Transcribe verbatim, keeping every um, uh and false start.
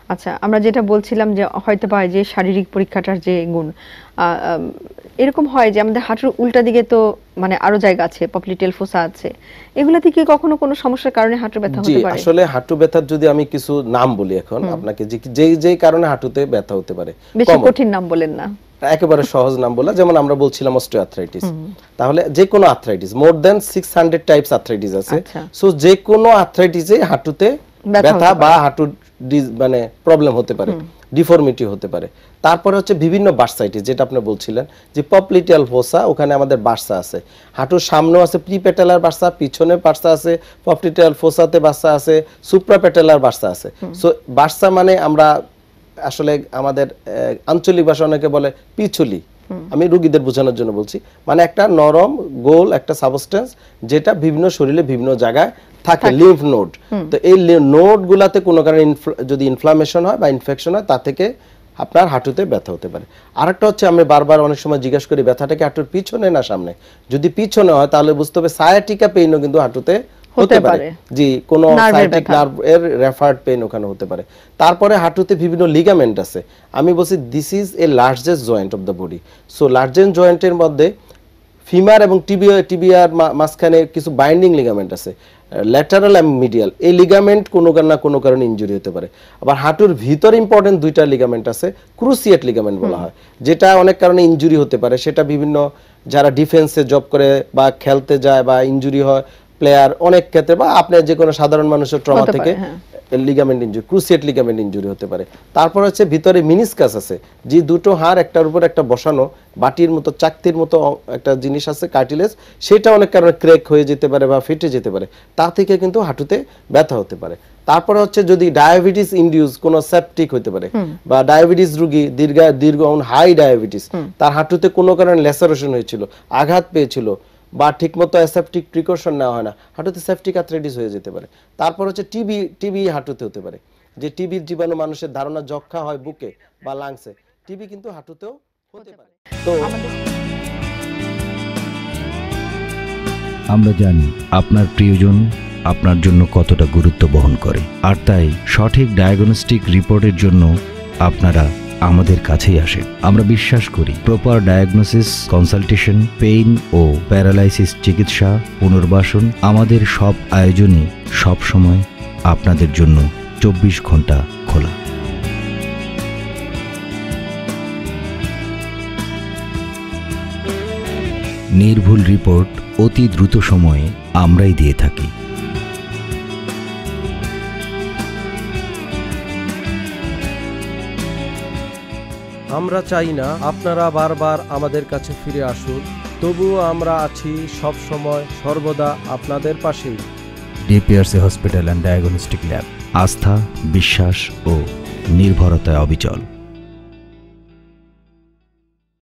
আচ্ছা, আমরা যেটা বলছিলাম যে হয়তো বা যে শারীরিক পরীক্ষাটার যে গুণ, এরকম হয় যে আমাদের হাঁটুর উল্টা দিকে তো মানে আরো জায়গা আছে, পপলিটেল ফোসা আছে, এগুলাতে কি কখনো কোনো সমস্যার কারণে হাঁটু ব্যথা হতে পারে? জি, আসলে হাঁটু ব্যথার যদি আমি কিছু নাম বলি এখন আপনাকে, যে যেই যেই কারণে হাঁটুতে ব্যথা হতে পারে, বেশি কঠিন নাম বলেন না, একেবারে সহজ নাম বলা, যেমন আমরা বলছিলাম অস্টিওআর্থ্রাইটিস, তাহলে যে কোনো arthritis, more than six hundred types arthritis আছে। সো যে কোনো আর্থ্রাইটিসে হাঁটুতে ব্যথা বা হাঁটুর মানে প্রবলেম হতে পারে, ডিফর্মিটি হতে পারে। তারপরে হচ্ছে বিভিন্ন বার্সাইটিস, যেটা আপনি বলছিলেন যে পপলিটিয়াল ফোসা, ওখানে আমাদের বার্সা আছে, হাঁটুর সামনেও আছে প্রিপেটালার বার্সা, পিছনে বার্সা আছে, পপলিটিয়াল ফোসাতে বার্সা আছে, সুপ্রাপেটালার বার্সা আছে। সো বার্সা মানে আমরা আসলে আমাদের আঞ্চলিক ভাষা অনেকে বলে পিছুলি, আমি রোগীদের বোঝানোর জন্য বলছি, মানে একটা নরম গোল একটা সাবস্টেন্স যেটা বিভিন্ন শরীরে বিভিন্ন জায়গায় থাকে, লিম্ফ নোড। তো এই নোড গুলাতে কোনো কারণে যদি ইনফ্লামেশন হয় বা ইনফেকশন হয়, তা থেকে আপনার হাঁটুতে ব্যথা হতে পারে। আরেকটা হচ্ছে, আমি বারবার অনেক সময় জিজ্ঞাসা করি ব্যথাটা কি হাঁটুর পিছনে না সামনে? যদি পিছনে হয় তাহলে বুঝতে হবে সায়াটিকা পেইনও কিন্তু হাঁটুতে হতে পারে, জি, কোনো সায়াটিক নার্ভ এর রেফার্ড পেইন ওখানে হতে পারে। তারপরে হাঁটুতে বিভিন্ন লিগামেন্ট আছে, আমি বলছি this is a largest joint of the body. So largest জয়েন্টের মধ্যে ফিমার এবং টিবিয়া টিবিয়ার মাঝখানে কিছু বাইন্ডিং লিগামেন্ট আছে, ল্যাটারাল এবং মিডিয়াল। এই লিগামেন্ট কোনো না কোনো কারণে ইনজুরি হতে পারে। আবার হাঁটুর ভিতর ইম্পর্টেন্ট দুইটা লিগামেন্ট আছে, ক্রুসিয়েট লিগামেন্ট বলা হয়, যেটা অনেক কারণে ইনজুরি হতে পারে। সেটা বিভিন্ন যারা ডিফেন্সে জব করে বা খেলতে যায় বা ইনজুরি হয় প্লেয়ার, অনেক ক্ষেত্রে, বা আপনার যে কোনো সাধারণ মানুষের ট্রমা থেকে ligament injury, cruciate ligament injury হতে পারে। তারপর হচ্ছে ভিতরে মিনিসকাস আছে, যে দুটো হাড় একটার উপর একটা বসানো, বাটির মতো চাকতির মতো একটা জিনিস আছে, কার্টিলেজ, সেটা অনেক কারণে ক্র্যাক হয়ে যেতে পারে বা ফেটে যেতে পারে, তা থেকে কিন্তু হাঁটুতে ব্যথা হতে পারে। তারপরে হচ্ছে যদি ডায়াবেটিস ইনডিউস কোনো সেপটিক হতে পারে, বা ডায়াবেটিস রোগী দীর্ঘ দীর্ঘ হাই ডায়াবেটিস, তার হাঁটুতে কোনো কারণে ল্যাসারেশন হয়েছিল, আঘাত পেয়েছিল, বা ঠিকমতো অ্যাসেপটিক প্রিকশন নেওয়া হয় না, হাঁটুতে সেপটিক আর্থ্রাইটিস হয়ে যেতে পারে। তারপর হচ্ছে টিবি, টিবি হাঁটুতে হতে পারে, যে টিবির জীবাণু মানুষের ধারণা যক্ষা হয় বুকে বা লাংসে, টিবি কিন্তু হাঁটুতেও হতে পারে। তো আমরা জানি আপনার প্রিয়জন আপনার জন্য কতটা গুরুত্ব বহন করে, আর তাই সঠিক ডায়াগনস্টিক রিপোর্টের জন্য আপনারা আমাদের কাছেই আসেন। আমরা বিশ্বাস করি প্রপার ডায়াগনোসিস, কনসালটেশন, পেইন ও প্যারালাইসিস চিকিৎসা, পুনর্বাসন, আমাদের সব আয়োজনই সব সময় আপনাদের জন্য চব্বিশ ঘন্টা খোলা। নির্ভুল রিপোর্ট অতি দ্রুত সময়ে আমরাই দিয়ে থাকি। আমরা চাই না আপনারা বারবার আমাদের কাছে ফিরে আসুন, তবুও আমরা আছি সব সময় সর্বদা আপনাদের পাশেই। DPRC hospital and diagnostic lab, আস্থা, বিশ্বাস ও নির্ভরতায় অবিচল।